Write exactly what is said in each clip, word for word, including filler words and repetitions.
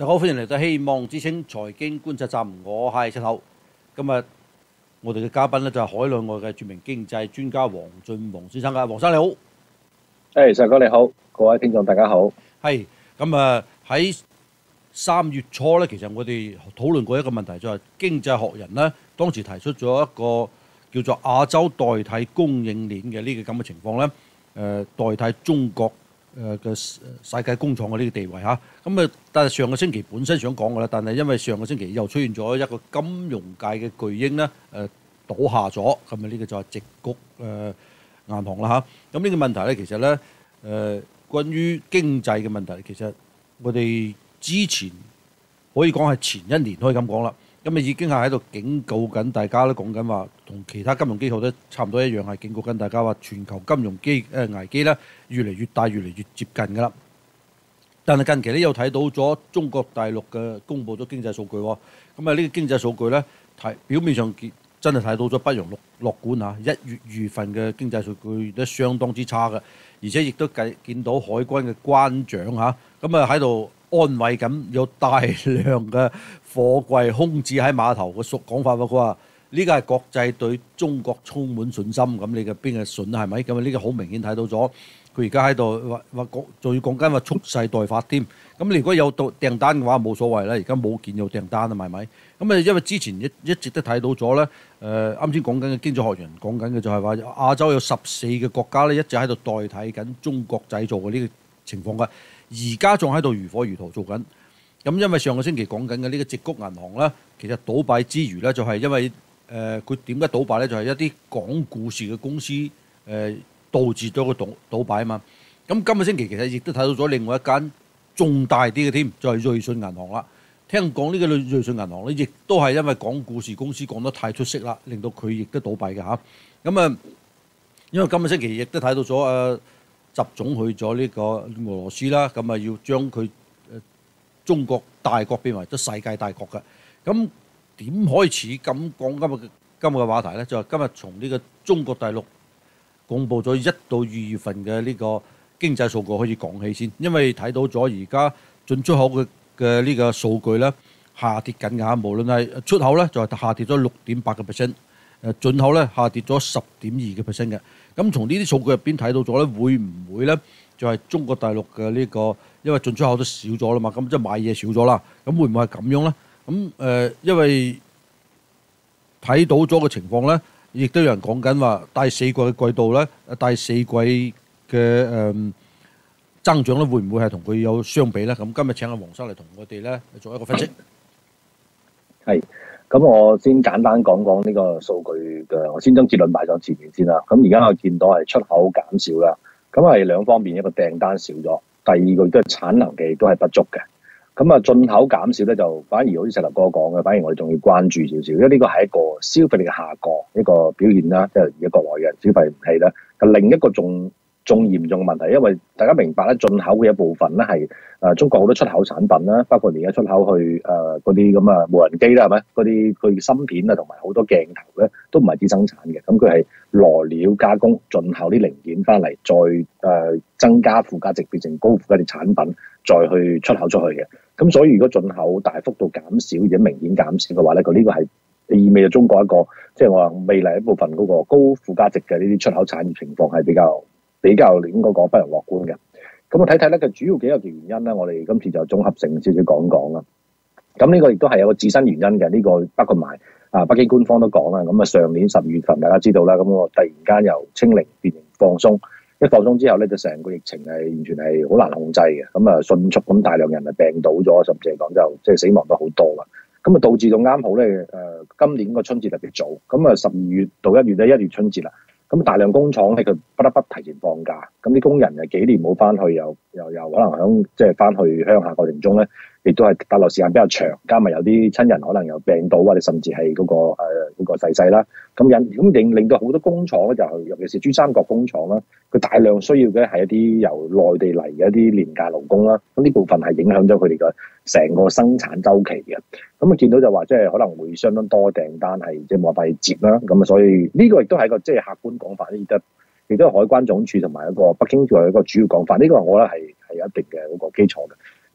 大家好，歡迎嚟到希望之星財經觀察站，我係七號。今日我哋嘅嘉賓咧就係海內外嘅著名經濟專家黃俊宏先生㗎。黃生你好。 誒，石哥你好，各位聽眾大家好。 係咁啊！喺三月初咧，其實我哋討論過一個問題，就係經濟學人咧當時提出咗一個叫做亞洲代替供應鏈嘅呢個咁嘅情況咧。誒，代替中國誒嘅世界工廠嘅呢個地位嚇。咁啊，但係上個星期本身想講嘅啦，但係因為上個星期又出現咗一個金融界嘅巨嬰咧，誒倒下咗，咁啊呢個就係矽谷誒銀行啦嚇。咁呢個問題咧，其實咧誒關於經濟嘅問題，其實我哋之前可以講係前一年可以咁講啦。咁啊已經係喺度警告緊大家咧，講緊話同其他金融機構都差唔多一樣，係警告緊大家話全球金融機誒危機咧越嚟越大，越嚟越接近㗎啦。但係近期咧又睇到咗中國大陸嘅公布咗經濟數據喎。咁啊呢個經濟數據咧睇表面上見真係睇到咗不容樂樂觀嚇。一月月份嘅經濟數據都相當之差嘅，而且亦都計見到海軍嘅關長嚇咁啊喺度安慰緊，有大量嘅貨櫃空置喺碼頭嘅屬講法喎。佢話呢個係國際對中國充滿信心，咁你嘅邊係信係咪？咁啊呢個好明顯睇到咗，佢而家喺度話話講，仲要講緊話蓄勢待發添。咁你如果有到訂單嘅話冇所謂啦，而家冇見有訂單啊，係咪？咁啊因為之前一一直都睇到咗咧，誒啱先講緊嘅經濟學人講緊嘅就係話亞洲有十四個國家咧一直喺度代替緊中國製造嘅呢個情況嘅。而家仲喺度如火如荼做緊，咁因為上個星期講緊嘅呢個矽谷銀行咧，其實倒閉之餘咧，就係因為誒佢點解倒閉咧？就係一啲講故事嘅公司誒導致咗個倒倒閉啊嘛。咁今個星期其實亦都睇到咗另外一間重大啲嘅添，就係瑞信銀行啦。聽講呢個瑞瑞信銀行咧，亦都係因為講故事公司講得太出色啦，令到佢亦都倒閉嘅嚇。咁啊，因為今個星期亦都睇到咗誒。習總去咗呢個俄羅斯啦，咁啊要將佢中國大國變為咗世界大國嘅。咁點開始咁講今日今日嘅話題咧？就係今日從呢個中國大陸公佈咗一到二月份嘅呢個經濟數據開始講起先，因為睇到咗而家進出口嘅嘅呢個數據咧下跌緊㗎，無論係出口咧就係下跌咗六點八個 percent， 誒進口咧下跌咗十點二個 percent 嘅。咁從呢啲數據入邊睇到咗咧，會唔會咧就係中國大陸嘅呢個，因為進出口都少咗啦嘛，咁即係買嘢少咗啦，咁會唔會係咁樣咧？咁誒，因為睇到咗個情況咧，亦都有人講緊話第四季嘅季度咧，第四季嘅誒增長咧，會唔會係同佢有相比咧？咁今日請阿黃生嚟同我哋咧做一個分析。 係。咁我先簡單講講呢個數據嘅，我先將結論擺上前面先啦。咁而家我見到係出口減少啦，咁係兩方面，一個訂單少咗，第二個亦都係產能嘅都係不足嘅。咁啊進口減少咧，就反而好似石頭哥講嘅，反而我哋仲要關注少少，因為呢個係一個消費力嘅下降一個表現啦，即係而家國內嘅消費唔起啦。另一個仲仲嚴重嘅問題，因為大家明白咧，進口嘅一部分咧係誒中國好多出口產品啦，包括而家出口去誒嗰啲咁啊無人機啦，係咪？嗰啲佢芯片啊，同埋好多鏡頭咧，都唔係自生產嘅，咁佢係來料加工進口啲零件翻嚟，再誒、呃、增加附加值，變成高附加值產品，再去出口出去嘅。咁所以如果進口大幅度減少，而且明顯減少嘅話咧，佢呢個係意味咗中國一個即係、就是、我話未來一部分嗰個高附加值嘅呢啲出口產業情況係比較。比較應該講不容樂觀嘅，咁我睇睇咧，佢主要幾個原因咧，我哋今次就綜合性少少講講啦。咁呢個亦都係有個自身原因嘅，呢、這個包括埋啊北京官方都講啦。咁啊上年十二月份大家知道啦，咁我突然間由清零變成放鬆，一放鬆之後咧，就成個疫情係完全係好難控制嘅。咁啊迅速咁大量人啊病倒咗，甚至嚟講就即係死亡都好多啦。咁啊導致到啱好咧誒、呃、今年個春節特別早，咁啊十二月到一月咧一月春節啦。咁大量工廠咧，佢不得不提前放假。咁啲工人誒幾年冇翻去，又又又可能響即係翻去鄉下過程中咧，亦都係逗留時間比較長，加埋有啲親人可能有病倒，或者甚至係嗰、嗰個誒嗰、呃嗰個逝世啦。咁引咁令令到好多工廠咧，就係尤其是珠三角工廠啦，佢大量需要嘅係一啲由內地嚟嘅一啲廉價勞工啦。咁呢部分係影響咗佢哋嘅成個生產周期嘅。咁啊見到就話即係可能會相當多訂單係即係冇辦法接啦。咁啊所以呢個亦都係一個即係客觀講法，亦都亦都係海關總署同埋一個北京作為一個主要講法。呢、這個我覺得係係有一定嘅嗰個基礎嘅。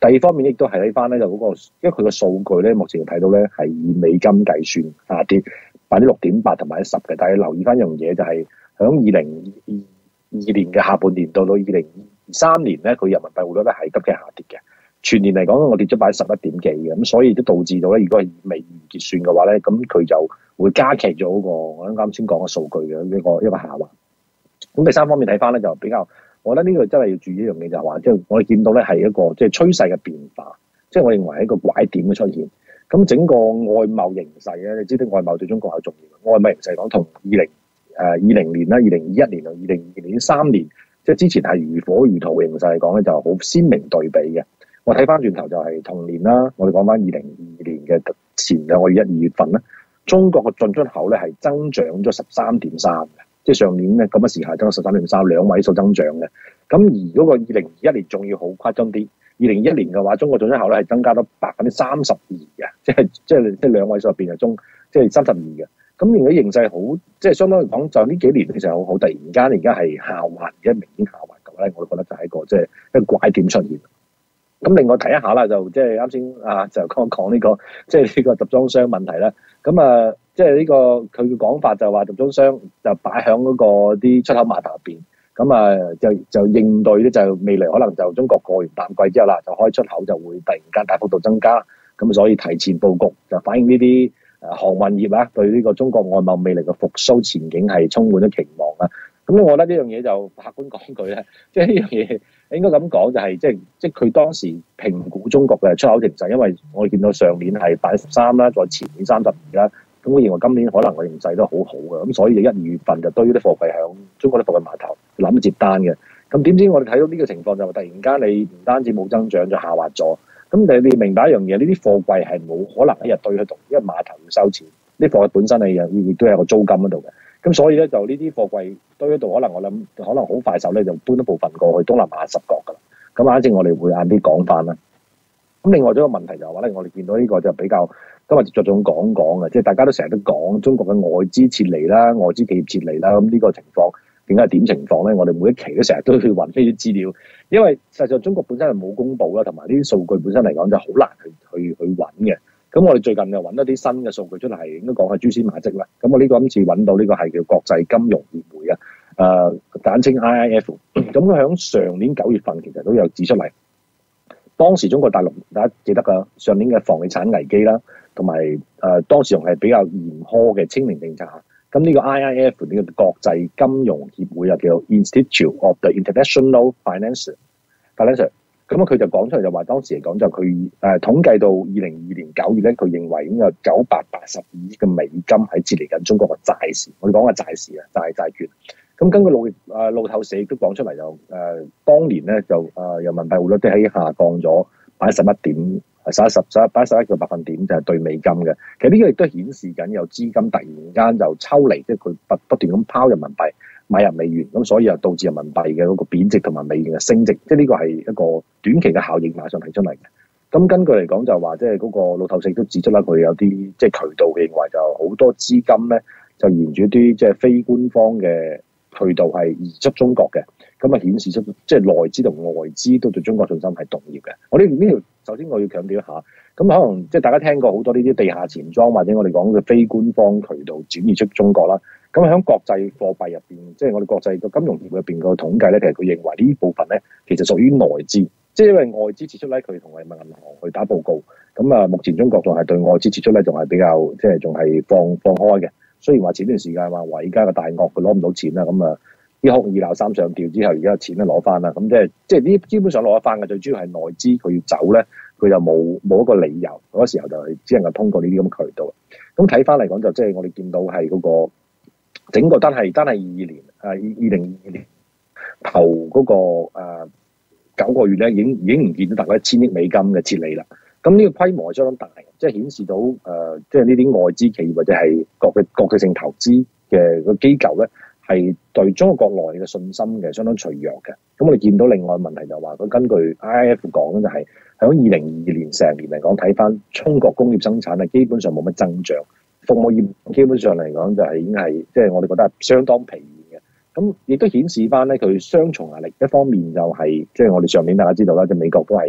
第二方面亦都係睇翻咧，就嗰、個，因為佢個數據咧，目前睇到咧係以美金計算下跌百分之六點八同埋十嘅。但係留意翻一樣嘢就係響二零二二年嘅下半年到到二零二三年咧，佢人民幣匯率咧係急劇下跌嘅。全年嚟講，我跌咗百分之十一點幾嘅，咁所以都導致到咧，如果係美元結算嘅話咧，咁佢就會加劇咗嗰個我啱啱先講嘅數據嘅一個一個下滑。咁第三方面睇翻咧，就比較，我覺得呢個真係要注意一樣嘢，就係話，即係我哋見到咧係一個即係趨勢嘅變化，即係我認為係一個拐點嘅出現。咁整個外貿形勢咧，你知道外貿對中國係重要嘅。外貿形勢講同二零誒二零年啦、二零二一年啊、二零二年三年，即係之前係如火如荼嘅形勢嚟講咧，就好鮮明對比嘅。我睇翻轉頭就係同年啦，我哋講翻二零二二年嘅前兩個月一二月份咧，中國嘅進出口咧係增長咗十三點三嘅。即係上年咧咁嘅時候增咗十三點三，兩位數增長嘅。咁而嗰個二零二一年仲要好誇張啲，二零二一年嘅話，中國進出口咧係增加咗百分之三十二嘅，即係即係即係兩位數入邊係中，即係三十二嘅。咁而家形勢好，即係相當嚟講，就呢幾年其實好好，突然間而家係下滑，而家明顯下滑嘅咧，我覺得就係一個即係一個拐點出現。咁另外睇一下啦，就即係啱先啊，就講講呢個即係呢個集裝箱問題啦。咁啊，即係呢個佢嘅講法就話集裝箱就擺響嗰個啲出口碼頭入邊，咁啊就就應對咧就未來可能就中國過完淡季之後啦，就開出口就會突然間大幅度增加，咁所以提前佈局就反映呢啲誒航運業啊對呢個中國外貿未來嘅復甦前景係充滿咗期望啊。咁我覺得呢樣嘢就客觀講句咧，即係呢樣嘢應該咁講就係即係即係佢當時評估中國嘅出口形勢，因為我哋見到上年係八十三啦，再前年三十二啦，咁我認為今年可能個形勢都好好嘅，咁所以就一二月份就堆啲貨櫃響中國啲貨櫃碼頭諗接單嘅。咁點知我哋睇到呢個情況就突然間你唔單止冇增長，就下滑咗。咁你你明白一樣嘢，呢啲貨櫃係冇可能一日堆喺度，因為碼頭要收錢，啲貨櫃本身係又亦都有個租金喺度嘅。咁所以咧就呢啲貨櫃堆喺度，可能我諗可能好快手咧就搬一部分過去東南亞十國㗎啦。咁反正我哋會晏啲講翻啦。咁另外仲有一個問題就係話咧，我哋見到呢個就比較今日着重講講嘅，即係大家都成日都講中國嘅外資撤離啦、外資企業撤離啦。咁呢個情況點解係點情況咧？我哋每一期都成日都去揾呢啲資料，因為實際上中國本身係冇公佈啦，同埋呢啲數據本身嚟講就好難去去去揾嘅。咁我哋最近就揾咗啲新嘅數據出嚟，係應該講係蛛絲馬跡啦。咁我呢個今次揾到呢個係叫國際金融協會啊，誒、呃、簡稱 I I F。咁佢響上年九月份其實都有指出嚟，當時中國大陸大家記得㗎，上年嘅房地產危機啦，同埋誒當時仲係比較嚴苛嘅清零政策下。咁呢個 I I F 呢個國際金融協會啊，叫 Institute of the International Finance Finance。咁啊，佢就講出嚟就話，當時嚟講就佢誒統計到二零二二年九月咧，佢認為已經有九百八十二億嘅美金喺撤離緊中國嘅債市。我哋講嘅債市啊，債債券。咁根據路誒路透社亦都講出嚟，就誒、呃、當年咧就誒人民幣匯率都喺下降咗百分之十一點，十一十十一百十一個百分點就係對美金嘅。其實呢個亦都顯示緊有資金突然間就抽離，即係佢不不斷咁拋人民幣買入美元，咁所以又導致人民幣嘅嗰個貶值同埋美元嘅升值，即係呢個係一個短期嘅效應馬上提出嚟嘅。咁根據嚟講就話，即係嗰個路透社都指出啦，佢有啲即係渠道認為就好多資金咧就沿住啲即係非官方嘅渠道係移出中國嘅，咁啊顯示出即係內資同外資都對中國信心係動搖嘅。我呢呢條首先我要強調一下，咁可能即係大家聽過好多呢啲地下錢莊或者我哋講嘅非官方渠道轉移出中國啦。咁喺國際貨幣入邊，即係我哋國際個金融業入邊個統計咧，其實佢認為呢部分咧其實屬於內資，即係因為外資撤出咧，佢同人民銀行去打報告。咁啊，目前中國仲係對外資撤出咧，仲係比較即係仲係放放開嘅。雖然話前段時間話華爾街嘅大鱷佢攞唔到錢啦，咁啊一哭二鬧三上吊之後，而家錢都攞翻啦。咁即係即係呢基本上攞得翻嘅，最主要係內資佢要走咧，佢就冇冇一個理由，嗰時候就係只能夠通過呢啲咁嘅渠道。咁睇翻嚟講就即係我哋見到係嗰個。整個單係單係二二年，誒二二零二二年頭嗰、那個誒、呃、九個月咧，已經已經唔見到大概一千億美金嘅撤離啦。咁呢個規模係相當大，即係顯示到誒、呃，即係呢啲外資企業或者係國嘅國際性投資嘅個機構咧，係對中國國內嘅信心嘅相當脆弱嘅。咁我哋見到另外問題就話，佢根據 I I F 講咧，就係喺二零二二年成年嚟講，睇翻中國工業生產係基本上冇乜增長。服務業基本上嚟講就係已經係即係我哋覺得係相當疲軟嘅，咁亦都顯示翻咧佢雙重壓力。一方面就係即係我哋上年大家知道啦，即係美國都係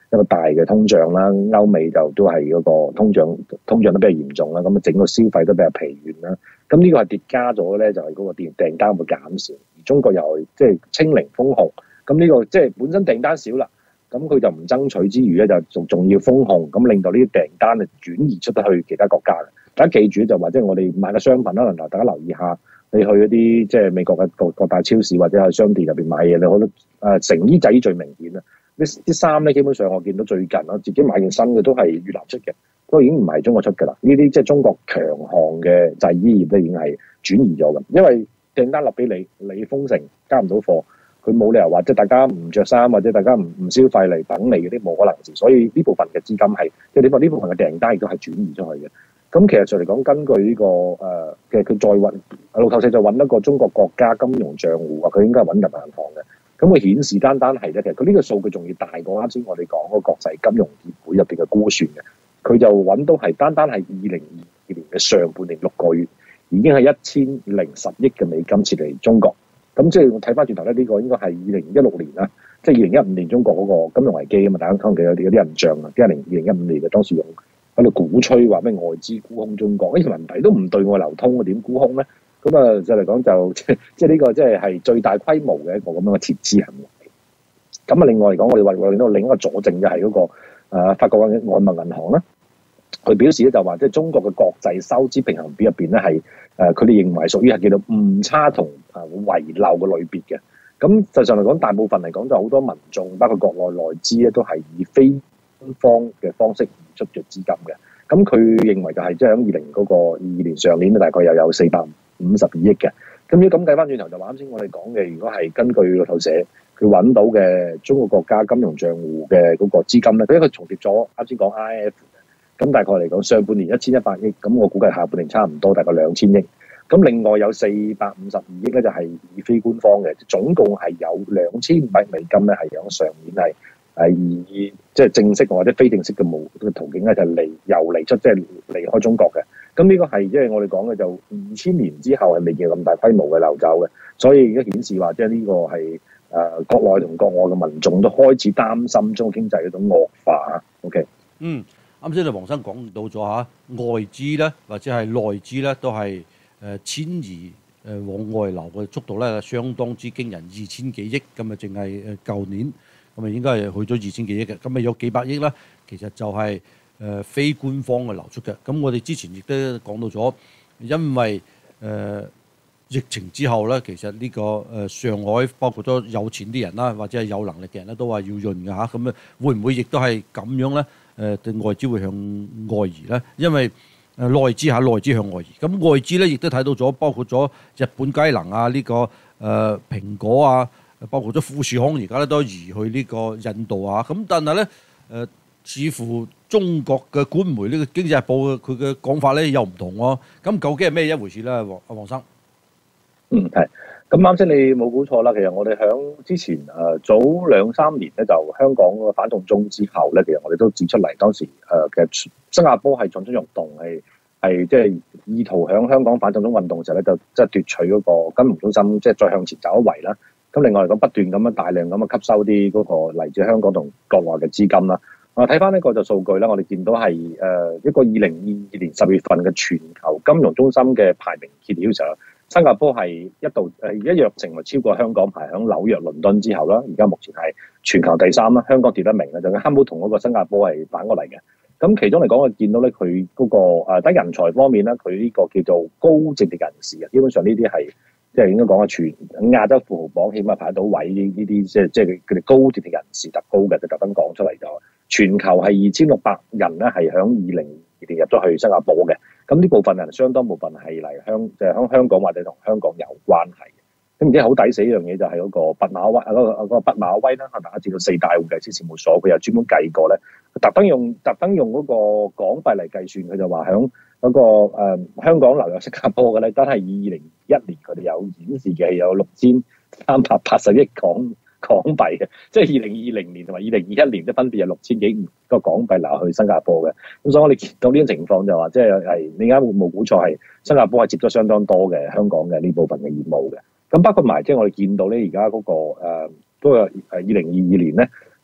一個大嘅通脹啦，歐美就都係嗰個通脹通脹都比較嚴重啦，咁啊整個消費都比較疲軟啦。咁呢個係疊加咗咧，就係嗰個訂訂單會減少，而中國又係即係清零封控，咁呢個即係本身訂單少啦，咁佢就唔爭取之餘咧，就仲仲要封控，咁令到呢啲訂單啊轉移出得去其他國家嘅。大家記住就話，即係我哋買嘅商品啦，可能大家留意下，你去一啲即係美國嘅各各大超市或者係商店入邊買嘢，你覺得誒成衣仔最明顯啦。啲啲衫咧，基本上我見到最近我自己買件新嘅都係越南出嘅，都已經唔係中國出㗎啦。呢啲即係中國強項嘅製衣業咧，已經係轉移咗㗎。因為訂單落俾你，你封城交唔到貨，佢冇理由話即係大家唔着衫或者大家唔唔消費嚟等你嗰啲，冇可能事。所以呢部分嘅資金係即係你話呢部分嘅訂單亦都係轉移出去嘅。咁其實上嚟講，根據呢、這個誒嘅佢再揾路透社就揾一個中國國家金融帳戶啊，佢應該係揾人民銀行嘅。咁佢顯示單單係咧，其實佢呢個數據仲要大過啱先我哋講嗰個國際金融協會入邊嘅估算嘅。佢就揾到係單單係二零二二年嘅上半年六個月，已經係一千零十億嘅美金撤離中國。咁即係我睇翻轉頭咧，呢、這個應該係二零一六年啦，即係二零一五年中國嗰個金融危機啊嘛，大家可能記得有啲有啲印象啊，啲人二零一五年嘅當時用喺度鼓吹話咩外資沽空中國，呢條人民幣都唔對外流通，點沽空咧？咁啊，就嚟講就即即係呢個即係係最大規模嘅一個咁樣嘅撤資行為。咁啊，另外嚟講，我哋話我哋到另一個佐證就係嗰、那個誒、呃、法國嘅外貿銀行啦，佢表示咧就話即係中國嘅國際收支平衡表入邊咧係誒佢哋認為屬於係叫做誤差同誒遺漏嘅類別嘅。咁實際上嚟講，大部分嚟講就好多民眾，包括國內內資咧，都係以非官方嘅方式移出咗資金嘅。咁佢認為就係即係喺二零嗰個二二年上年大概又有四百五十二億嘅。咁如果咁計翻轉頭，就話啱先我哋講嘅，如果係根據路透社佢揾到嘅中國國家金融帳戶嘅嗰個資金咧，因為佢重疊咗啱先講 I M F，咁大概嚟講上半年一千一百億，咁我估計下半年差唔多大概兩千億。咁另外有四百五十二億咧，就係以非官方嘅，總共係有兩千五百美金咧，係喺上年係係以即係正式或者非正式嘅無嘅途徑咧，就離由離出即係離開中國嘅。咁呢個係即係我哋講嘅就二千年之後係未見咁大規模嘅流走嘅，所以而家顯示話即係呢個係誒、呃、國內同國外嘅民眾都開始擔心中國經濟嗰種惡化。OK， 嗯，啱先啊，黃生講到咗嚇外資咧，或者係內資咧，都係誒遷移誒往外流嘅速度咧，相當之驚人，二千幾億咁啊，淨係誒舊年咁啊，應該係去咗二千幾億嘅，咁啊有幾百億啦，其實就係、是。誒、呃、非官方嘅流出嘅，咁我哋之前亦都講到咗，因為誒、呃、疫情之後咧，其實呢、這個誒、呃、上海包括咗有錢啲人啦，或者係有能力嘅人咧，都話要潤嘅嚇，咁啊會唔會亦都係咁樣咧？誒、呃、對外資會向外移咧，因為誒內資嚇內資向外移，咁外資咧亦都睇到咗，包括咗日本佳能啊，呢、這個誒、呃、蘋果啊，包括咗富士康而家咧都移去呢個印度啊，咁但係咧誒似乎中國嘅官媒呢、這個經濟日報佢嘅講法咧又唔同喎，咁究竟係咩一回事咧？黃阿黃生， 嗯係，咁啱先你冇估錯啦。其實我哋響之前誒、呃、早兩三年咧，就香港個反送中之後咧，其實我哋都指出嚟，當時誒嘅、呃、新加坡係蠢蠢欲動，係係即係意圖響香港反送中運動嘅時候咧，就即係奪取嗰個金融中心，即係再向前走一圍啦。咁另外嚟講，不斷咁樣大量咁樣吸收啲嗰個嚟自香港同國外嘅資金啦。我睇翻呢個就數據啦，我哋見到係誒一個二零二二年十月份嘅全球金融中心嘅排名揭曉嘅時候，新加坡係一度誒一躍成為超過香港，排喺紐約、倫敦之後啦。而家目前係全球第三啦，香港跌得明嘅，就啱好同嗰個新加坡係反過嚟嘅。咁其中嚟講，我見到咧佢嗰個誒喺人才方面咧，佢呢個叫做高淨值人士啊，基本上呢啲係即係應該講係全亞洲富豪榜起碼排到位呢呢啲，即係即係佢哋高淨值人士特高嘅，就特登講出嚟就。全球係二千六百人咧，係響二零二年入咗去新加坡嘅。咁呢部分人相當部分係嚟香，就係、是、響香港或者同香港有關係嘅。咁而且好抵死一樣嘢就係嗰個畢馬威啊，嗰、那個嗰、那個畢馬威啦，係大家知道四大會計師事務所，佢又專門計過咧，特登用特登用嗰個港幣嚟計算，佢就話響嗰個、呃、香港流入新加坡嘅咧，單係二零二一年佢哋有顯示嘅係有六千三百八十億港港幣嘅，即係二零二零年同埋二零二一年都分別有六千幾個港幣流去新加坡嘅。咁所以我哋見到呢種情況就話，即係係你啱冇估錯，係新加坡係接咗相當多嘅香港嘅呢部分嘅業務嘅。咁包括埋即係我哋見到咧，而家嗰個誒嗰個誒二零二二年咧，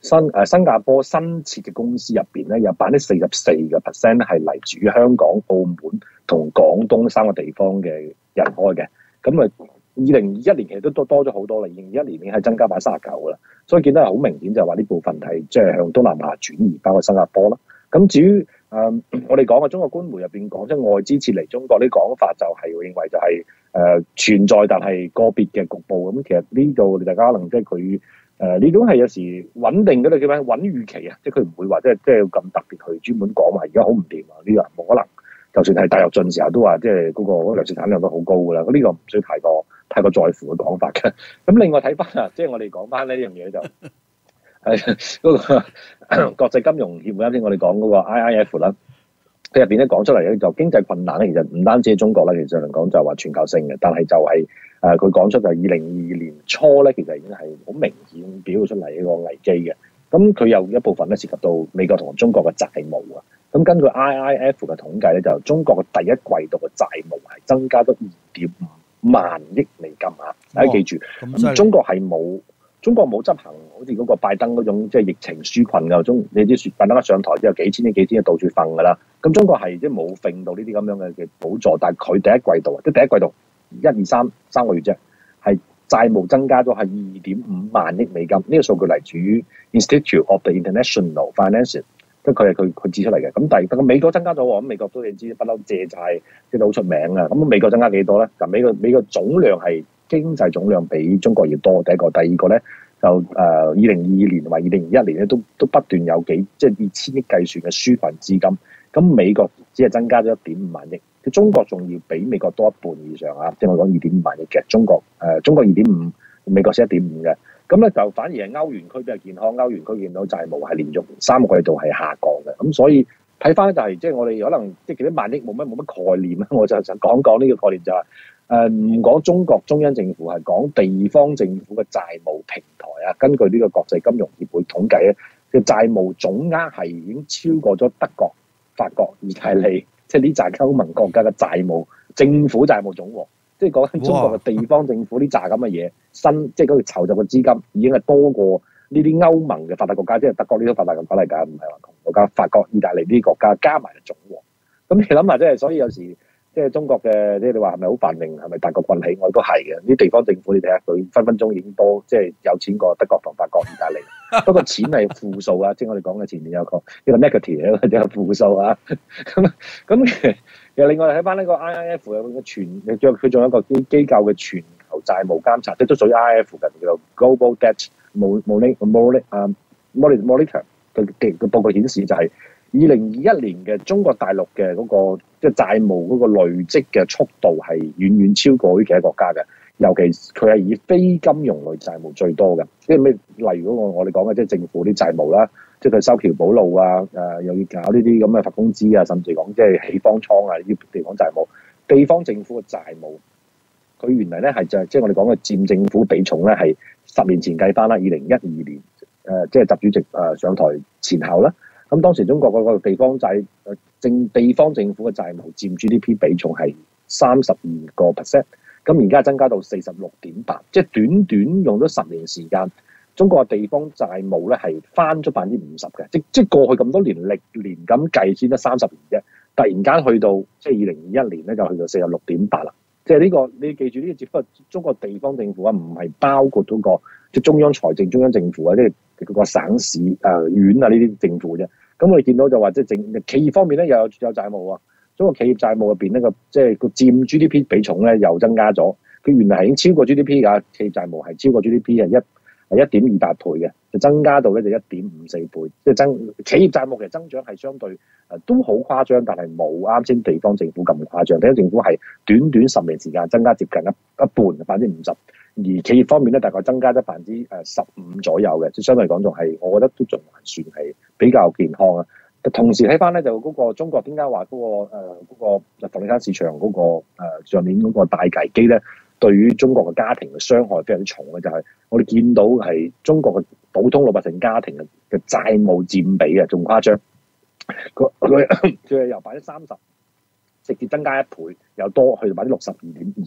新誒、呃、新加坡新設嘅公司入邊咧，有百分之四十四嘅 percent 咧係嚟自於香港、澳門同廣東三個地方嘅人開嘅。咁啊，二零二一年其實都多多咗好多啦，二零二一年已經係增加百分之三十九啦。所以見到係好明顯就係話呢部分係即係向東南亞轉移，包括新加坡啦。咁至於誒、呃、我哋講嘅中國官媒入邊講即係外資撤離中國啲講法，就係認為就係、是、誒、呃、存在，但係個別嘅局部。咁其實呢度大家可能即係佢。誒呢種係有時穩定嗰啲叫咩穩預期啊，即係佢唔會話即係即係咁特別去專門講話而家好唔掂啊，呢個冇可能。就算係大躍進時候都話即係嗰個糧食產量都好高㗎啦，呢個唔需要太過太過在乎嘅講法嘅。咁另外睇翻啊，即係我哋講翻呢樣嘢就係嗰個國際金融協會，啱先我哋講嗰個 I I F 啦。佢入邊咧講出嚟咧就經濟困難咧，其實唔單止係中國啦，其實嚟講就係話全球性嘅。但係就係誒佢講出就係二零二二年初咧，其實已經係好明顯表露出嚟一個危機嘅。咁佢有一部分咧涉及到美國同中國嘅債務啊。咁根據 I I F 嘅統計咧，就中國嘅第一季度嘅債務係增加咗二點五萬億美金啊！大家記住，咁中國係冇。中國冇執行好似嗰個拜登嗰種即係疫情紓困嘅，中你知拜登一上台之後幾千億幾千億到處瞓㗎啦。咁中國係即係冇揈到呢啲咁樣嘅嘅補助，但係佢第一季度即係第一季度一二三三個月啫，係債務增加咗係二點五萬億美金。呢、這個數據嚟自於 Institute of the International Finance， 即係佢係佢佢指出嚟嘅。咁第二個美國增加咗喎，咁美國都你知不嬲借債即係好出名啊。咁美國增加幾多咧？就美國美國總量係。經濟總量比中國要多，第一個，第二個咧就誒二零二二年同埋二零二一年咧都都不斷有幾即係二千億計算嘅紓困資金，咁美國只係增加咗一點五萬億，佢中國仲要比美國多一半以上啊！即係我講二點五萬億嘅中國誒、呃，中國二點五，美國先一點五嘅，咁咧就反而係歐元區比較健康，歐元區見到債務係連續三個季度係下降嘅，咁所以睇翻就係即係我哋可能即係幾多萬億冇乜冇乜概念啦，我就想講講呢個概念就係、是。誒唔講中國中央政府，係講地方政府嘅債務平台啊。根據呢個國際金融協會統計咧，嘅債務總額係已經超過咗德國、法國、意大利，即係呢紮歐盟國家嘅債務政府債務總和。即係講緊中國嘅地方政府呢紮咁嘅嘢，新即係嗰個籌集嘅資金已經係多過呢啲歐盟嘅發達國家，即係德國呢啲發達國家嚟㗎，唔係話窮國家，法國、意大利呢啲國家加埋嘅總和。咁你諗下，即係所以有時。即係中國嘅，即係你話係咪好繁榮？係咪大國崛起？我都係嘅。啲地方政府你睇下，佢分分鐘已經多，即係有錢過德國同法國、意大利。不過錢係負數啊，即係我哋講嘅前面有個一個 negative 或者係負數啊。咁咁其實另外睇翻呢個 I I F 有個全，佢仲有一個機機構嘅全球債務監察，即係都屬於 I I F 嘅，叫做 Global Debt Monitor 啊 Monitor 嘅嘅嘅報告顯示就係。二零二一年嘅中國大陸嘅嗰個即係債務嗰個累積嘅速度係遠遠超過呢幾個國家嘅，尤其佢係以非金融類債務最多嘅，即係咩？例如嗰個我哋講嘅即係政府啲債務啦，即係佢修橋補路啊，誒又要搞呢啲咁嘅發工資啊，甚至講即係起方艙啊呢啲地方債務，地方政府嘅債務，佢原嚟咧係就係即係我哋講嘅佔政府比重咧係十年前計翻啦，二零一二年誒即係習主席誒上台前後啦。咁當時中國嗰個地方債誒政地方政府嘅債務佔 G D P 比重係三十二個 percent， 咁而家增加到四十六點八，即係短短用咗十年時間，中國嘅地方債務咧係翻咗百分之五十嘅，即即係過去咁多年歷年咁計先得三十年啫，突然間去到即係二零二一年咧就去到四十六點八啦，即係呢個你記住呢個只不過中國地方政府啊，唔係包括嗰個即係中央財政、中央政府啊，即係嗰個省市誒縣啊呢啲政府啫。咁我哋見到就話即係政企業方面咧又有有債務喎，中國企業債務入邊呢個即係個佔 G D P 比重咧又增加咗，佢原來係已經超過 G D P 㗎，企業債務係超過 G D P 係一係一點二八倍嘅，就增加到咧就一點五四倍，即係增企業債務其實增長係相對誒都好誇張，但係冇啱先地方政府咁誇張，地方政府係短短十年時間增加接近一一半百分之五十，而企業方面咧大概增加咗百分之誒十五左右嘅，即係相對嚟講仲係我覺得都仲還算係比較健康啊。同時睇翻咧就嗰個中國點解話嗰個誒嗰個房地產市場嗰個誒上年嗰個大危機咧，對於中國嘅家庭嘅傷害非常之重嘅，就係我哋見到係中國嘅普通老百姓家庭嘅嘅債務佔比啊，仲誇張。佢佢佢係由百分之三十直接增加一倍，又多去到百分之六十二點二。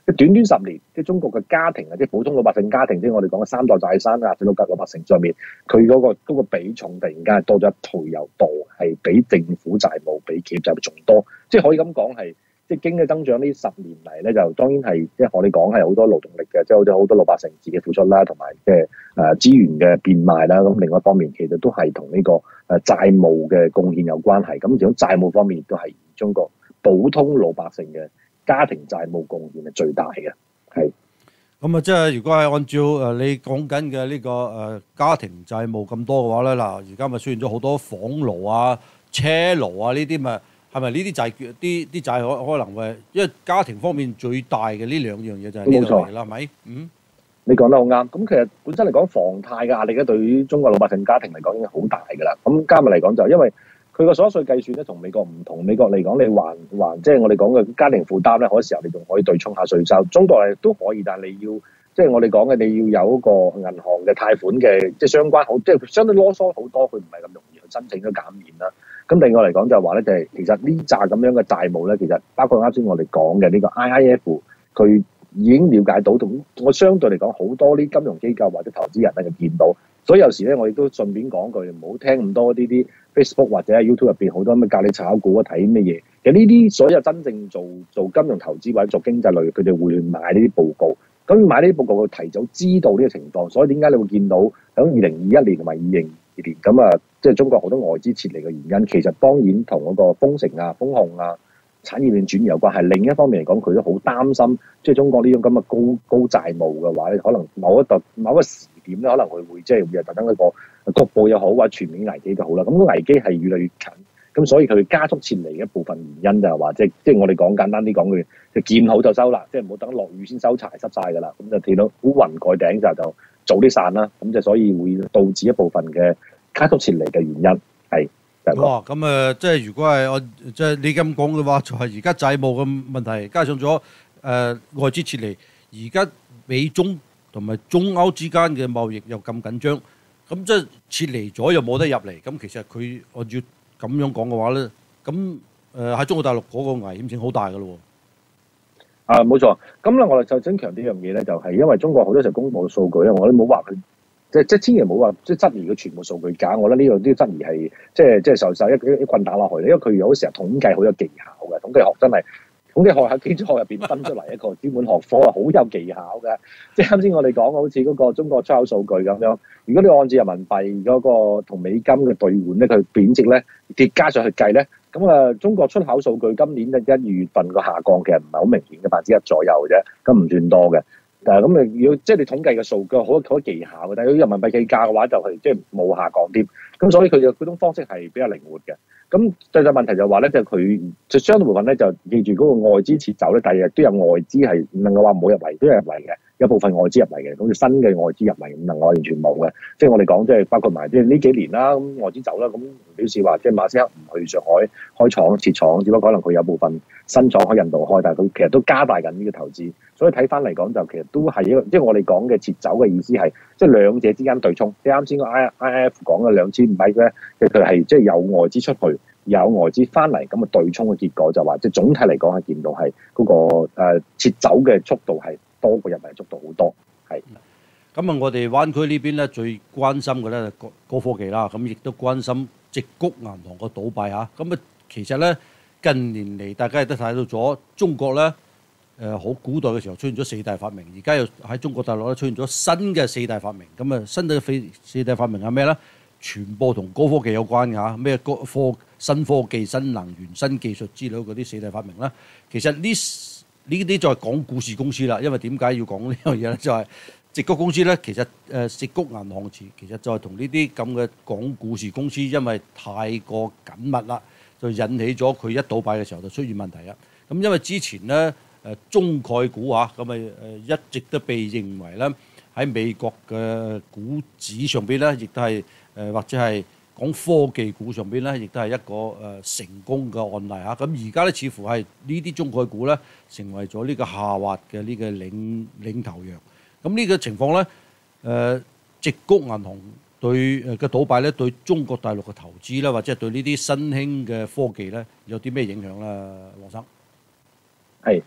即係短短十年，即係中國嘅家庭啊，即係普通老百姓家庭，即係我哋講嘅三代大山啊，四老格老百姓上面，佢嗰、個嗰個比重突然間係多咗一倍又多，係比政府債務、比企業債務仲多，即係可以咁講係。即係經濟增長呢十年嚟咧，就當然係即係我哋講係好多勞動力嘅，即係好似好多老百姓自己付出啦，同埋即係誒資源嘅變賣啦。咁另外一方面，其實都係同呢個誒債務嘅貢獻有關係。咁其中債務方面亦都係中國普通老百姓嘅家庭債務貢獻係最大嘅。係。 咁啊，即係如果係按照誒你講緊嘅呢個誒家庭債務咁多嘅話咧，嗱而家咪出現咗好多房奴啊、車奴啊呢啲咪。係咪呢啲債券啲啲債可可能會，因為家庭方面最大嘅呢兩樣嘢就係呢度嚟啦，係咪？嗯， 你講得好啱。咁其實本身嚟講，房貸嘅壓力咧，對於中國老百姓家庭嚟講已經好大㗎啦。咁加埋嚟講就因為佢個所得稅計算咧，同美國唔同。美國嚟講，你還還即係我哋講嘅家庭負擔咧，嗰時候你仲可以對沖下稅收。中國係都可以，但係你要即係我哋講嘅，你要有一個銀行嘅貸款嘅即係相關好，即係相對囉嗦好多，佢唔係咁容易去申請咗減免啦。咁另外嚟講就係話咧，就係其實呢紮咁樣嘅債務咧，其實包括啱先我哋講嘅呢個 I I F，佢已經了解到，同我相對嚟講好多啲金融機構或者投資人咧就見到，所以有時咧我亦都順便講句，唔好聽咁多呢啲 Facebook 或者喺 YouTube 入邊好多咩教你炒股啊睇咩嘢，其實呢啲所有真正做做金融投資或者做經濟類，佢哋會買呢啲報告。咁買呢啲報告，佢提早知道呢個情況，所以點解你會見到喺二零二一年同埋二零二年咁啊，即係中國好多外資撤離嘅原因，其實當然同嗰個封城啊、封控啊、產業鏈轉移有關係。另一方面嚟講，佢都好擔心，即係中國呢種咁嘅高高債務嘅話咧，可能某一度某一個時點咧，可能佢會即係會特登一個局部又好或者全面危機都好啦。咁個危機係越嚟越近。咁所以佢加速撤離嘅一部分原因就係話，即係即係我哋講簡單啲講句，就見好就收啦，即係唔好等落雨先收柴濕晒㗎啦。咁就見到烏雲蓋頂就就早啲散啦。咁就所以會導致一部分嘅加速撤離嘅原因係。 哇！咁誒，即係如果係我即係你咁講嘅話，就係而家債務嘅問題，加上咗誒、呃、外資撤離，而家美中同埋中歐之間嘅貿易又咁緊張，咁即係撤離咗又冇得入嚟。咁其實佢按照咁樣講嘅話咧，咁誒喺中國大陸嗰個危險性好大㗎咯喎。 啊，冇錯。咁咧，我哋就想強調一樣嘢咧，就係因為中國好多時候公佈嘅數據咧，我哋冇話佢，即即千祈唔好話即質疑佢全部數據假。我覺得呢個啲質疑係即即受受一一一棍打落去，因為佢有時候統計好有技巧嘅，統計學真係。統計學喺經濟學入邊分出嚟一個專門學科啊，好有技巧嘅。即係啱先我哋講好似嗰個中國出口數據咁樣，如果你按照人民幣嗰個同美金嘅兌換咧，佢貶值咧疊加上去計咧，咁啊中國出口數據今年嘅一二月份個下降其實唔係好明顯嘅，百分之一左右嘅啫，咁唔算多嘅。但係咁你要即係你統計嘅數據好好多技巧嘅，但係如果人民幣計價嘅話就係即係冇下降添。咁所以佢嘅嗰種方式係比較靈活嘅。咁最大問題就係話咧，就佢就相對部分咧，就記住嗰個外資撤走咧，第日都有外資係唔能夠話冇入嚟，都有入嚟嘅，有部分外資入嚟嘅，好似新嘅外資入嚟唔能夠完全冇嘅。即係我哋講，即係包括埋即係呢幾年啦，咁外資走啦，咁表示話即係馬斯克唔去上海開廠設廠，只不過可能佢有部分新廠喺印度開，但係佢其實都加大緊呢個投資。所以睇翻嚟講，就其實都係一個，即係我哋講嘅撤走嘅意思係，即係兩者之間對沖。即係啱先個 I I F 講嘅兩千五百億咧，佢係即係有外資出去，有外資翻嚟，咁啊對沖嘅結果就話，即係總體嚟講係見到係嗰個誒撤走嘅速度係多過入嚟速度好多。係。 咁啊，我哋灣區呢邊咧最關心嘅咧高高科技啦，咁亦都關心矽谷銀行個倒閉嚇。咁啊，其實咧近年嚟大家亦都睇到咗中國咧。誒好、呃、古代嘅時候出現咗四大發明，而家又喺中國大陸咧出現咗新嘅四大發明。咁啊，新嘅四大發明係咩咧？全部同高科技有關嘅嚇，咩科科新科技、新能源、新技術之類嗰啲四大發明啦。其實呢呢啲就係講故事公司啦。因為點解要講呢樣嘢咧？就係矽谷公司咧，其實誒矽谷銀行詞其實就係同呢啲咁嘅講故事公司，因為太過緊密啦，就引起咗佢一倒閉嘅時候就出現問題啦。咁因為之前咧。誒中概股啊，咁咪誒一直都被認為咧喺美國嘅股指上邊咧，亦都係誒或者係講科技股上邊咧，亦都係一個誒成功嘅案例嚇。咁而家咧似乎係呢啲中概股咧成為咗呢個下滑嘅呢個領領頭羊。咁呢個情況咧，誒矽谷銀行對誒嘅倒閉咧，對中國大陸嘅投資咧，或者係對呢啲新興嘅科技咧，有啲咩影響咧，黃生？ 係。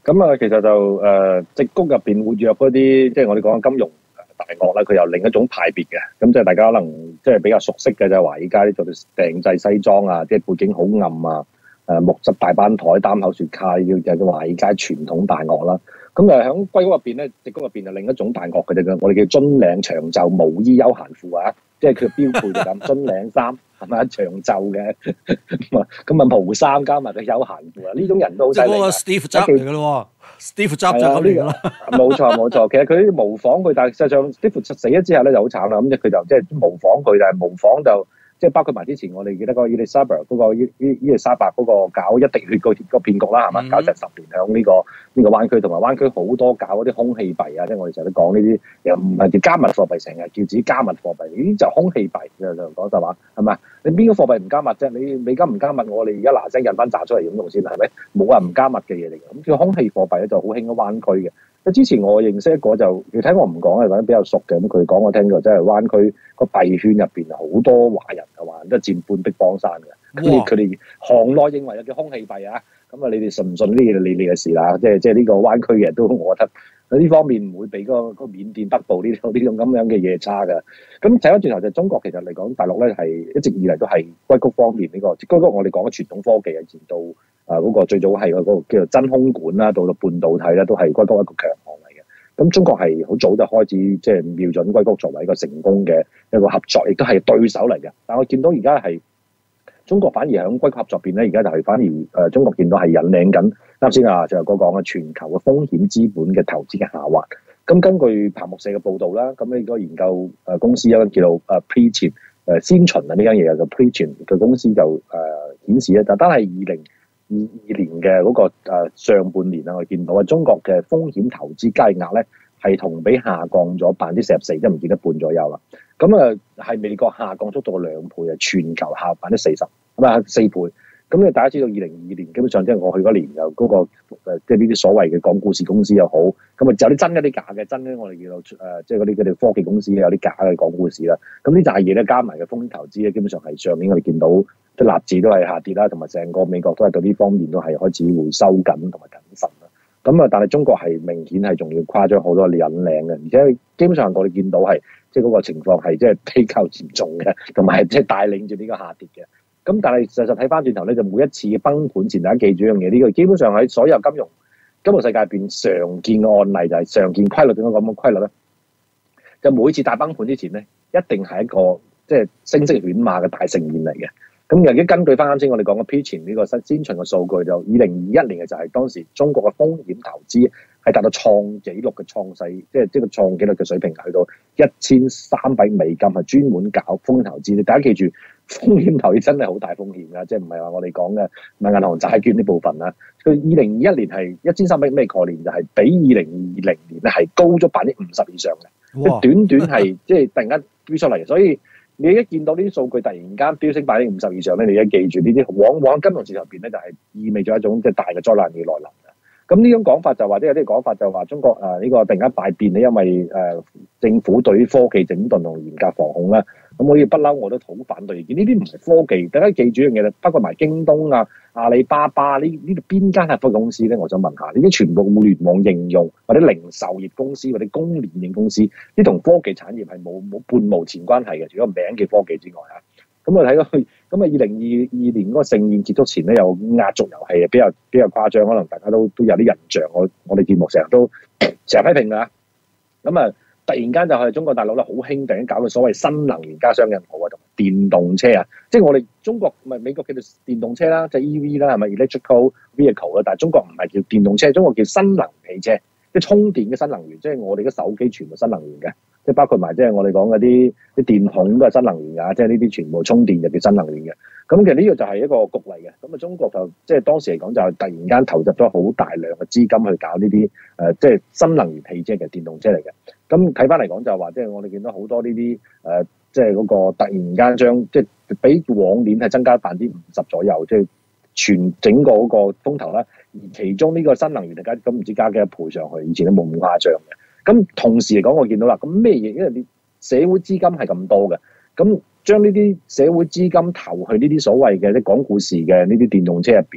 咁啊，其實就誒矽谷入邊活躍嗰啲，即係我哋講嘅金融大鱷啦，佢有另一種派別嘅。咁即係大家可能即係比較熟悉嘅就係華爾街做啲訂製西裝啊，即係背景好暗啊，誒木質大班台、擔口雪茄，叫就叫華爾街傳統大鱷啦。咁誒喺硅谷入邊咧，矽谷入邊就另一種大鱷嘅啫，我哋叫樽領長袖毛衣休閒褲啊，即係佢標配就咁樽領衫係咪長袖嘅咁啊咁啊袍衫加埋個休閒褲啊，呢種人都好犀利。 即係嗰個 Steve Jobs 嚟嘅咯，Steve Jobs 就咁嚟㗎啦。 冇錯冇錯，其實佢模仿佢，但係實際上 Steve 死咗之後咧就好慘啦。咁即係佢就即係模仿佢，但係模仿就。即係包括埋之前我哋記得嗰個伊麗莎白嗰個伊伊伊麗莎白嗰個搞一滴血個個騙局啦，係嘛？搞成十年響呢個呢個灣區，同埋灣區好多搞嗰啲空氣幣啊，即係我哋成日都講呢啲，又唔係叫加密貨幣，成日叫自己加密貨幣，呢啲就空氣幣就就講實話，係咪？你邊個貨幣唔加密啫？你美金唔加密，我哋而家嗱聲印翻炸出嚟咁用先係咪？冇話唔加密嘅嘢嚟嘅，咁叫空氣貨幣咧就好興喺灣區嘅。之前我認識一個就，你睇我唔講係講得比較熟嘅，咁佢講我聽過，即係灣區個幣圈入邊好多華人嘅話，都佔半壁江山嘅。咁佢哋行內認為有叫空氣幣啊，咁啊你哋信唔信呢嘢你哋嘅事啦。即係即係呢個灣區嘅人都，我覺得呢方面唔會比嗰個緬甸北部呢種呢種咁樣嘅嘢差㗎。咁睇翻轉頭就中國其實嚟講，大陸咧係一直以嚟都係硅谷方面呢、這個，硅谷我哋講嘅傳統科技啊，前到。啊！嗰、那個最早係嗰個叫做真空管啦，到到半導體啦，都係硅谷一個強項嚟嘅。咁中國係好早就開始即係瞄準硅谷作為一個成功嘅一個合作，亦都係對手嚟嘅。但我見到而家係中國反而喺硅谷合作邊咧，而家就係反而誒、呃、中國見到係引領緊啱先啊，就係嗰講嘅全球嘅風險資本嘅投資嘅下滑。咁根據彭博社嘅報導啦，咁呢個研究誒公司一個叫做誒 Preqin 誒先秦啊呢間嘢叫 Preqin 嘅公司就誒、呃、顯示咧，就單係二零二二年嘅嗰個上半年啊，我見到啊，中國嘅風險投資交易額咧係同比下降咗百分之四十四，即係唔見得半左右啦。咁啊係美國下降速度兩倍啊，全球下百分之四十，咁啊四倍。咁你大家知道二零二二年基本上即係過去嗰年就嗰、那個即係呢啲所謂嘅講故事公司又好，咁啊有啲真有啲假嘅，真咧我哋叫做誒即係嗰啲佢哋科技公司有啲假嘅講故事啦。咁呢扎嘢咧加埋嘅風險投資咧，基本上係上年我哋見到。即係納指都係下跌啦，同埋成個美國都係對呢方面都係開始會收緊同埋謹慎啦。咁啊，但係中國係明顯係仲要誇張好多引領嘅，而且基本上我哋見到係即係嗰個情況係即係比較嚴重嘅，同埋即係帶領住呢個下跌嘅。咁但係實實睇翻轉頭咧，就每一次崩盤前，大家記住一樣嘢，呢個基本上喺所有金融金融世界入邊常見嘅案例就係常見規律，點解咁嘅規律咧？就每次大崩盤之前咧，一定係一個即係聲色犬馬嘅大盛宴嚟嘅。咁由於根據翻啱先我哋講嘅 Preqin 呢個先先秦嘅數據，就二零二一年嘅就係當時中國嘅風險投資係達到創紀錄嘅創世，即係即係個創紀錄嘅水平，去到一千三百美金，係專門搞風險投資。大家記住，風險投資真係好大風險㗎，即係唔係話我哋講嘅唔係銀行債券呢部分啦。佢二零二一年係一千三百咩概念，就係比二零二零年咧係高咗百分之五十以上嘅，即係短短係即係突然間飆出嚟，所以。你一見到呢啲數據突然間飆升百分之五十以上咧，你一記住呢啲往往金融市場入邊咧就係意味咗一種即係大嘅災難嘅來臨嘅。咁呢種講法就或者有啲講法就話中國誒呢個突然間大變咧，因為誒政府對於科技整頓同嚴格防控啦。咁我呢不嬲我都好反對意見，呢啲唔係科技。大家記住一樣嘢啦，包括埋京東啊、阿里巴巴呢呢度邊間係科技公司咧？我想問下，呢啲全部互聯網應用或者零售業公司或者供鏈型公司，呢同科技產業係冇冇半毛錢關係嘅，除咗名嘅科技之外啊。咁我睇到佢咁啊，二零二二年嗰個盛宴結束前咧，有壓軸遊戲啊，比較比較誇張，可能大家都都有啲印象。我我哋節目成日都成日批評㗎。咁啊，突然間就係中國大陸咧好興，突然搞到所謂新能源加雙引號啊，同電動車啊，即係我哋中國唔係美國叫做電動車啦，即係 E V 啦，係咪 electrical vehicle 啦？但係中國唔係叫電動車，中國叫新能源汽車，即係充電嘅新能源，即係我哋嘅手機全部新能源嘅。即係包括埋即係我哋講嗰啲啲電孔都係新能源㗎，即係呢啲全部充電就叫新能源嘅。咁其實呢個就係一個局嚟嘅。咁啊，中國就即係當時嚟講就係突然間投入咗好大量嘅資金去搞呢啲誒，即係新能源汽車嘅電動車嚟嘅。咁睇翻嚟講就係話，即係我哋見到好多呢啲誒，即係嗰個突然間將即係比往年係增加百分之五十左右，即係全整個嗰個風頭啦。而其中呢個新能源大家咁唔知加幾多倍上去，以前都冇咁誇張嘅。咁同時嚟講，我見到啦，咁咩嘢？因為你社會資金係咁多嘅，咁將呢啲社會資金投去呢啲所謂嘅即係講故事嘅呢啲電動車入邊，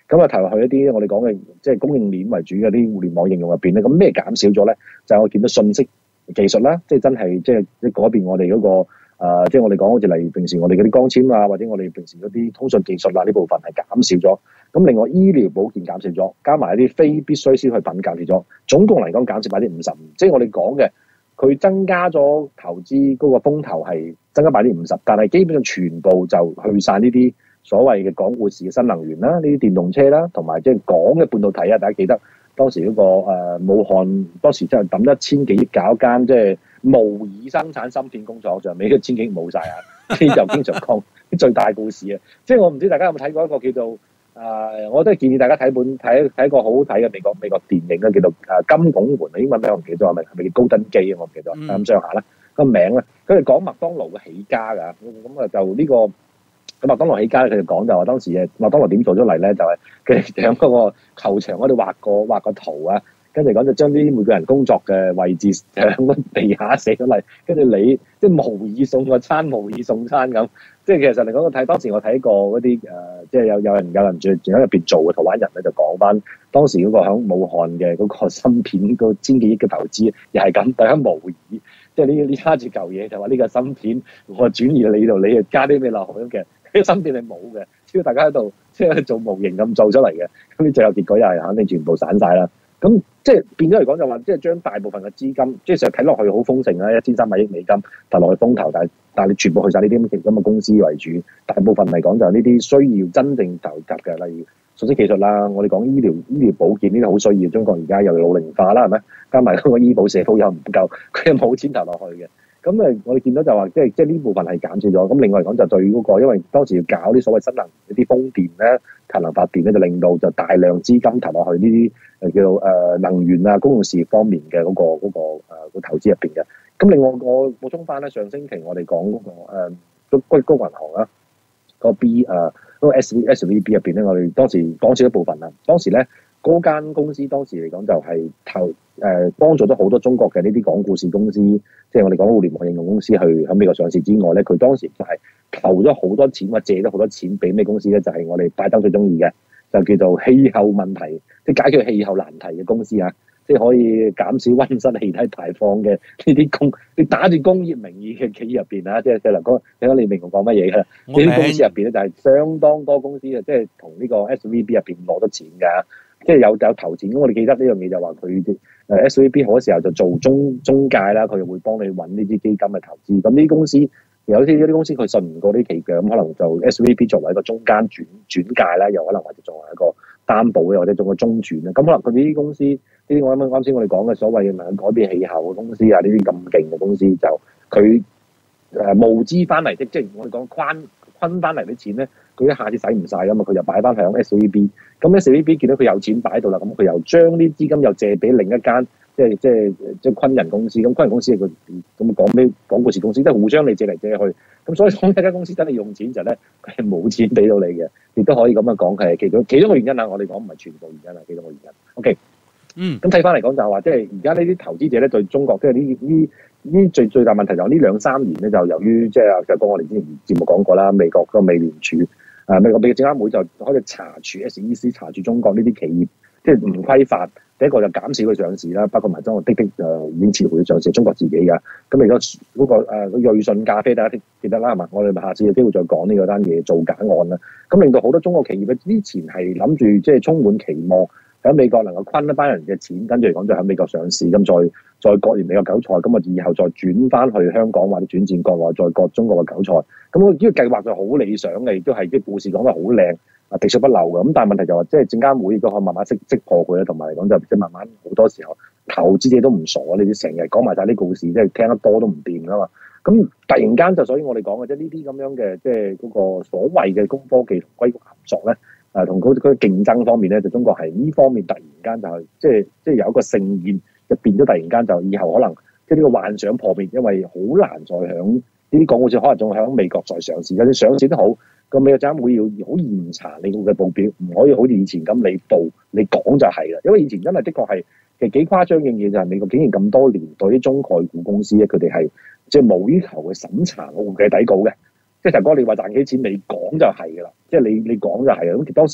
咁啊投入去一啲我哋講嘅即係供應鏈為主嘅啲互聯網應用入邊咧，咁咩減少咗咧？就係、我見到信息技術啦，即係真係即係即係改變我哋嗰、個。誒、呃，即係我哋講好似例如平時我哋嗰啲光纖啊，或者我哋平時嗰啲通訊技術啊，呢部分係減少咗。咁另外醫療保健減少咗，加埋一啲非必須消費品減少咗，總共嚟講減少百分之五十五。即係我哋講嘅，佢增加咗投資嗰個風頭係增加百分之五十，但係基本上全部就去晒呢啲所謂嘅港股市嘅新能源啦，呢啲電動車啦，同埋即係講嘅半導體啊，大家記得當時嗰、嗰個、呃、武漢當時真係抌一千幾億搞一間即係。模擬生產芯片工廠上，尾一千幾冇晒啊！呢就經常講啲最大故事啊！即係我唔知大家有冇睇過一個叫做誒、呃，我都係建議大家睇本睇睇一個好好睇嘅美國美國電影咧，叫做誒金拱門啊！英文名我唔記得咗，係咪係咪叫高登基啊？我唔記得咁上下啦個名咧，佢哋講麥當勞嘅起家㗎，咁啊就呢、呢個咁麥當勞起家咧，佢哋講就話當時嘅麥當勞點做出嚟咧，就係佢哋喺嗰個球場嗰度畫個畫個圖啊。跟住講就將啲每個人工作嘅位置喺個地下寫咗嚟，跟住你即係模擬送個餐，模擬送餐咁。即係其實嚟講，我睇當時我睇過嗰啲誒，即係有有人有人住住喺入邊做嘅台灣人咧，就講翻當時嗰個喺武漢嘅嗰個芯片個千幾億嘅投資，又係咁大家模擬，即係呢呢揸住嚿嘢就話呢個芯片我轉移你度，你又加啲咩落去咁嘅，呢個芯片係冇嘅，只要大家喺度即係做模型咁做出嚟嘅，咁你最後結果又係肯定全部散晒啦。咁即係變咗嚟講就話，即係將大部分嘅資金，即係成日睇落去好豐盛啦，一千三百億美金投落去風頭，但係但係你全部去晒呢啲咁嘅公司為主，大部分嚟講就係呢啲需要真正投入嘅，例如信息技術啦，我哋講醫療醫療保健呢啲好需要，中國而家又老齡化啦，係咪？加埋嗰個醫保社保又唔夠，佢又冇錢投落去嘅。咁誒，我哋見到就話，即係即係呢部分係減少咗。咁另外嚟講，就對嗰、那個，因為當時要搞啲所謂新能源啲風電咧、太陽能發電咧，就令到就大量資金投落去呢啲誒叫做誒能源啊、公用事業方面嘅嗰、那個嗰、那個誒、呃、投資入邊嘅。咁另外我補充翻咧，上星期我哋講嗰個誒硅谷銀行啦，個 B 誒、呃、嗰、那個 S V S V B 入邊咧，我哋當時講少一部分啦。當時咧嗰間公司當時嚟講就係投誒幫助咗好多中國嘅呢啲講故事公司。即係我哋講互聯網應用公司去喺美國上市之外咧，佢當時就係投咗好多錢或借咗好多錢俾咩公司咧？就係、是、我哋拜登最中意嘅，就叫做氣候問題，即係解決氣候難題嘅公司啊！即係可以減少溫室氣體排放嘅呢啲工，你打住工業名義嘅企業入邊啊！即係即係嗱，講睇下你明我講乜嘢㗎？呢啲公司入邊咧就係相當多公司啊，即係同呢個 S V B 入邊攞得錢㗎。即係有有投錢，咁我哋記得呢樣嘢就話佢誒 S V B 好多時候就做中中介啦，佢又會幫你揾呢啲基金嘅投資。咁呢啲公司有啲有啲公司佢信唔過啲企業，咁可能就 S V B 作為一個中間轉轉介啦，又可能或者作為一個擔保嘅，或者做個中轉啦。咁可能佢呢啲公司，呢啲我啱啱先我哋講嘅所謂嘅能夠改變氣候嘅公司啊，呢啲咁勁嘅公司就佢誒募資翻嚟，即即係我哋講框坤翻嚟啲錢咧。佢一下子使唔晒㗎嘛，佢又擺翻喺 S V B， 咁 S V B 見到佢有錢擺喺度啦，咁佢又將啲資金又借俾另一間，即係即係即係昆人公司，咁昆人公司係佢咁講俾講故事公司，即係互相你借嚟借去，咁所以當一間公司真係用錢就咧，佢係冇錢俾到你嘅，亦都可以咁樣講係其中其中個原因啊，我哋講唔係全部原因啊，其中個原因。OK，嗯，咁睇翻嚟講就係話，即係而家呢啲投資者咧對中國即係呢呢。呢最最大問題就呢兩三年咧，就由於即係就講我哋之前節目講過啦，美國個美聯儲啊，美國美國證監會就開始查處 S E C 查處中國呢啲企業，即係唔規範。第一個就減少佢上市啦，包括埋中國滴滴誒已經撤回上市，中國自己㗎。咁而家嗰個誒瑞信咖啡大家記得啦，係嘛？我哋咪下次有機會再講呢個單嘢造假案啦。咁令到好多中國企業咧，之前係諗住即係充滿期望。喺美國能夠昆一班人嘅錢，跟住嚟講就喺美國上市，咁再再割完美國韭菜，咁啊以後再轉翻去香港或者轉戰國內，再割中國嘅韭菜。咁我呢個計劃就好理想嘅，亦都係啲故事講得好靚，啊滴水不漏嘅。咁但係問題就話，即係證監會亦都可以慢慢識識破佢咧，同埋嚟講就即係慢慢好多時候投資者都唔傻，你哋成日講埋晒啲故事，即係聽得多都唔掂噶嘛。咁突然間就所以我哋講嘅即係呢啲咁樣嘅，即係嗰個所謂嘅高科技同硅谷合作咧。誒同嗰嗰競爭方面咧，就中國係呢方面突然間就係、是、即係即係有一個盛宴，就變咗突然間就以後可能即係呢個幻想破滅，因為好難再響呢啲港股市可能仲響美國再上市，有啲上市都好，個美國證監會要好嚴查你個嘅報表，唔可以好似以前咁你報你講就係啦，因為以前真係的確係其實幾誇張嘅嘢就係美國竟然咁多年對啲中概股公司咧，佢哋係即係無於求嘅審查個會計底稿嘅。即係頭哥，你話賺幾錢，你講就係㗎啦。即係你你講就係啦。咁當時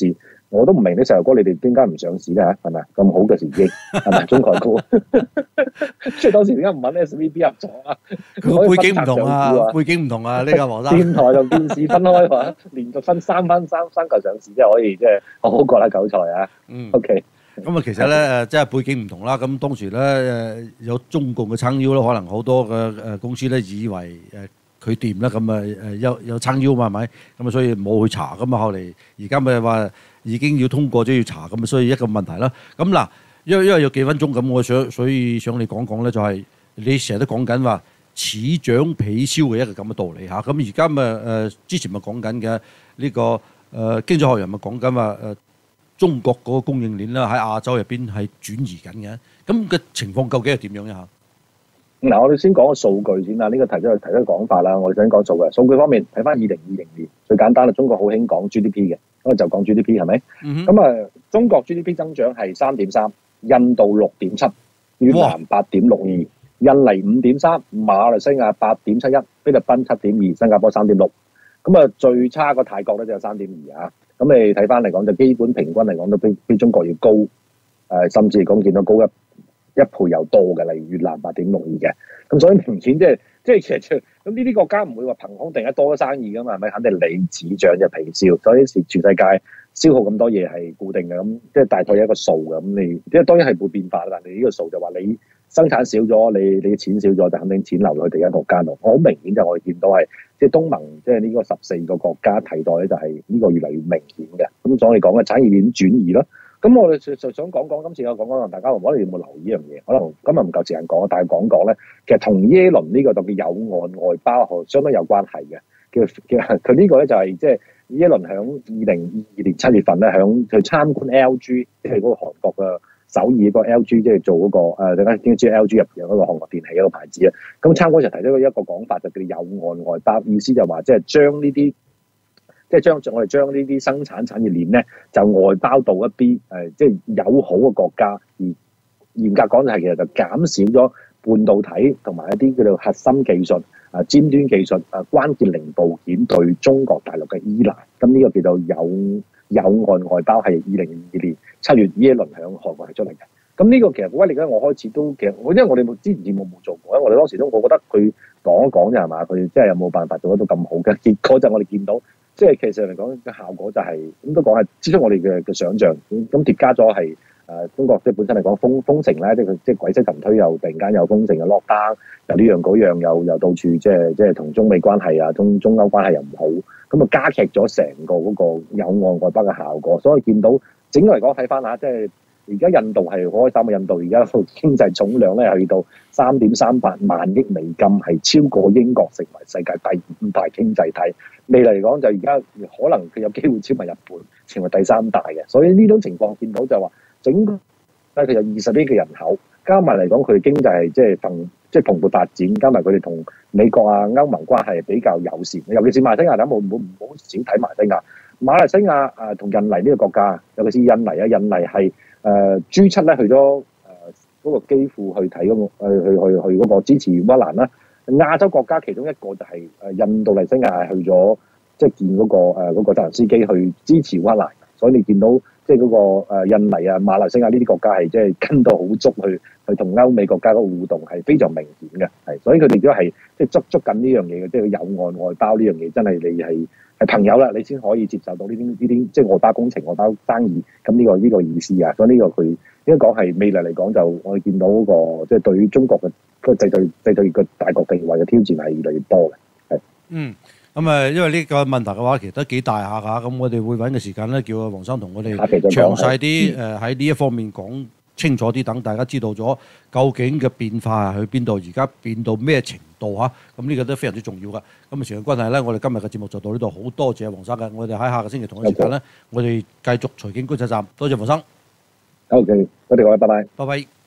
我都唔明啲石油股你哋點解唔上市咧嚇？係咪咁好嘅時機係咪中概股？即係當時點解唔揾 S V B 入咗啊？ 佢背景唔同啊，背景唔同啊，呢個黃生。 電台同電視分開話，連續分三分三三嚿上市，即係可以即係好好過啦韭菜啊。 嗯。 OK。 咁啊，其實咧誒，即係背景唔同啦。咁當時咧誒有中共嘅撐腰啦，可能好多嘅誒公司咧以為誒佢掂啦，咁啊誒有有撐腰嘛係咪？咁啊所以冇去查，咁啊後嚟而家咪話已經要通過咗要查，咁啊所以一個問題啦。咁嗱，因為因為有幾分鐘咁，我想所以想你講講咧，就係你成日都講緊話此漲彼消嘅一個咁嘅道理嚇。咁而家咪誒之前咪講緊嘅呢個誒經濟學人咪講緊話誒。中國嗰個供應鏈啦，喺亞洲入邊係轉移緊嘅，咁嘅情況究竟係點樣咧嚇？ 嗱，我哋先講個數據先啦。呢、這個提出提出講法啦。我哋想講數據。數據方面，睇翻二零二零年最簡單啦。中國好興講 G D P 嘅，咁就講 G D P 係咪？咁啊、嗯哼，中國 G D P 增長係三點三，印度六點七，越南八點六二，印尼五點三，馬來西亞八點七一，菲律賓七點二，新加坡三點六。咁啊，最差個泰國咧就有三點二啊。咁你睇翻嚟講，就基本平均嚟講都比比中國要高，誒、呃、甚至嚟講見到高一一倍又多嘅，例如越南八點六二嘅。咁所以明顯即係即係其實咁呢啲國家唔會話憑空定得多生意噶嘛，係咪？肯定你此漲就彼消，所以全世界消耗咁多嘢係固定嘅，咁即係大概有一個數嘅。咁你即係當然係會變化，但係你呢個數就話你生產少咗，你你嘅錢少咗，就肯定錢流去第一國家度。我好明顯就我哋見到係。即係東盟，即係呢個十四個國家替代咧，就係呢個越嚟越明顯嘅。咁所以講嘅產業鏈轉移咯。咁我哋就就想講講今次我講講，大家可能有冇留意呢樣嘢？可能今日唔夠時間講，但係講講咧，其實同耶倫呢個特別友岸外包學相當有關係嘅。叫叫佢呢個咧就係即係耶倫響二零二二年七月份咧，響去參觀 L G，即係嗰個韓國嘅。首爾嗰個 L G 即係做嗰、那個誒、呃，大家應該知 L G 入邊有嗰個韓國電器一個牌子啊。咁參觀時提出一個講法，就叫友岸外包，意思就話即係將呢啲，即係將我哋將呢啲生產產業鏈咧，就外包到一啲誒，即係友好嘅國家。而嚴格講就係其實就減少咗半導體同埋一啲叫做核心技術啊、尖端技術啊、關鍵零部件對中國大陸嘅依賴。咁呢個叫做友友岸外包，係二零二二年七月耶倫響韓國提出嚟嘅。咁呢個其實威力咧，我開始都其實，因為我哋之前節目冇做過，因為我哋當時都我覺得佢講一講啫係嘛，佢即係有冇辦法做得到咁好嘅？結果就我哋見到，即係其實嚟講嘅效果就係、是、咁都講係超出我哋嘅嘅想像。咁咁疊加咗係誒中國即係本身嚟講封封城咧，即係佢即係鬼使神推，又突然間又封城又落單，又呢樣嗰樣又又到處即係即係同中美關係啊、中中歐關係又唔好，咁啊加劇咗成個嗰個友岸外包嘅效果。所以見到整個嚟講睇翻下，即係。而家印度係好開心嘅，印度而家個經濟總量咧去到三點三八萬億美金，係超過英國，成為世界第五大經濟體。未來嚟講就而家可能佢有機會超過日本，成為第三大嘅。所以呢種情況見到就話整個咧佢有二十億嘅人口，加埋嚟講佢經濟係即係蓬即係蓬勃發展，加埋佢哋同美國啊歐盟關係比較友善，尤其是馬來西亞，大家冇冇唔好少睇馬來西亞。馬來西亞啊同印尼呢個國家，尤其是印尼啊，印尼係。誒 G 七咧去咗誒嗰個基輔去睇嗰、嗰個去去去去嗰個支持烏克蘭啦。亞洲國家其中一個就係誒印度尼西亞去咗即係見嗰、嗰個誒嗰、呃嗰個澤連斯基去支持烏克蘭，所以你見到即係嗰個印尼啊、馬來西亞呢啲國家係即係跟到好足去去同歐美國家嗰個互動係非常明顯嘅，係所以佢哋都係即係捉捉緊呢樣嘢嘅，即係友岸外包呢樣嘢真係你係。係朋友啦，你先可以接受到呢啲呢啲即係外包工程、外包生意咁呢、這個呢、這個意思啊。所以呢個佢應該講係未來嚟講，就我哋見到嗰、那個即係對於中國嘅個製造製造業嘅大國地位嘅挑戰係越嚟越多嘅。係嗯，咁誒，因為呢個問題嘅話，其實都幾大下㗎。咁我哋會揾個時間咧，叫阿黃生同我哋詳細啲誒喺呢一方面講清楚啲，等大家知道咗究竟嘅變化係去邊度，而家變到咩程度嚇？咁呢個都非常之重要㗎。咁啊，時間關係咧，我哋今日嘅節目就到呢度，好多謝黃生嘅。我哋喺下個星期同一時間咧，我哋繼續財經觀察站。多謝黃生。 OK，我哋各位，拜拜。 拜拜。